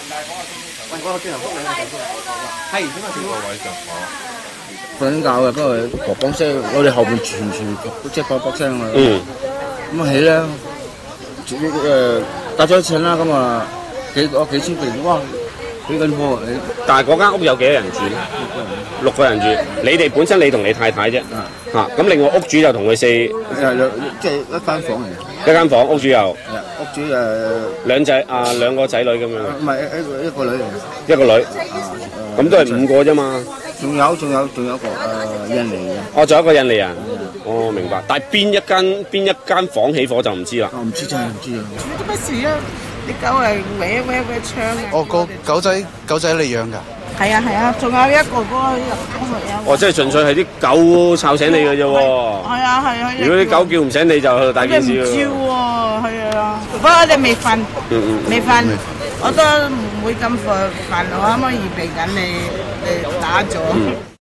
喂，我轉頭覆你。係點啊？邊個位上瞓緊覺嘅，不過砰砰聲，我哋後邊全即係砰砰聲啊。咁啊起啦，搭咗錢啦，咁啊幾千幾哇，幾緊貨。 但係嗰間屋有幾多人住咧？6個人住。你哋本身你同你太太啫。咁另外屋主就同佢即係一間房嚟嘅。 一間房，屋主又。 屋主兩個仔女咁樣。 唔係一個女嚟嘅。 一個女。咁都係5個啫嘛。 仲有一個印尼嘅。 哦，仲有一個印尼人。哦，明白。但係邊一間房起火就唔知啦。 我唔知真係唔知啊。 做乜事啊？啲狗係搲槍啊！ 哦，個狗仔你養㗎？ 係啊，仲有一個嗰個有。 哦，即係純粹係啲狗吵醒你嘅啫喎。 係啊。 如果啲狗叫唔醒你就大件事喎。 唔知喎，係啊。不過我哋未瞓，未瞓，我都唔會咁煩惱，可唔可以預備緊你打咗？